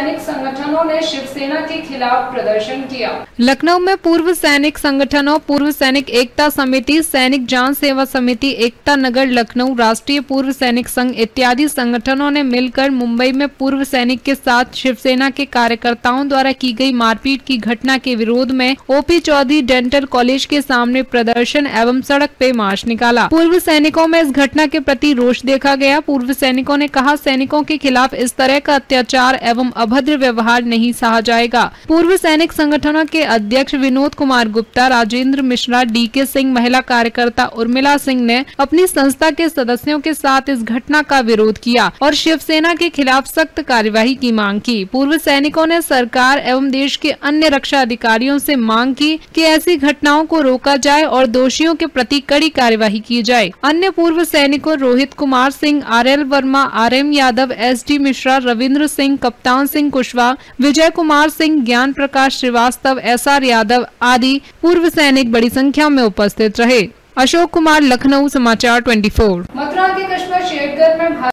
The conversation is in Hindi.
सैनिक संगठनों ने शिवसेना के खिलाफ प्रदर्शन किया। लखनऊ में पूर्व सैनिक संगठनों, पूर्व सैनिक एकता समिति, सैनिक जान सेवा समिति, एकता नगर लखनऊ, राष्ट्रीय पूर्व सैनिक संघ इत्यादि संगठनों ने मिलकर मुंबई में पूर्व सैनिक के साथ शिवसेना के कार्यकर्ताओं द्वारा की गई मारपीट की घटना के विरोध में ओपी चौधरी डेंटल कॉलेज के सामने प्रदर्शन एवं सड़क पे मार्च निकाला। पूर्व सैनिकों में इस घटना के प्रति रोष देखा गया। पूर्व सैनिकों ने कहा, सैनिकों के खिलाफ इस तरह का अत्याचार एवं अभद्र व्यवहार नहीं सहा जाएगा। पूर्व सैनिक संगठनों के अध्यक्ष विनोद कुमार गुप्ता, राजेंद्र मिश्रा, डीके सिंह, महिला कार्यकर्ता उर्मिला सिंह ने अपनी संस्था के सदस्यों के साथ इस घटना का विरोध किया और शिवसेना के खिलाफ सख्त कार्यवाही की मांग की। पूर्व सैनिकों ने सरकार एवं देश के अन्य रक्षा अधिकारियों से मांग की कि ऐसी घटनाओं को रोका जाए और दोषियों के प्रति कड़ी कार्यवाही की जाए। अन्य पूर्व सैनिकों Rohit Kumar Singh, RL Verma, RM Yadav, SD Mishra, Ravindra Singh, Kaptan Singh Kushwaha, Vijay Kumar Singh, ज्ञान प्रकाश श्रीवास्तव, SR यादव आदि पूर्व सैनिक बड़ी संख्या में उपस्थित रहे। अशोक कुमार, लखनऊ समाचार 24। मथुरा के कस्बा शेरगढ़ में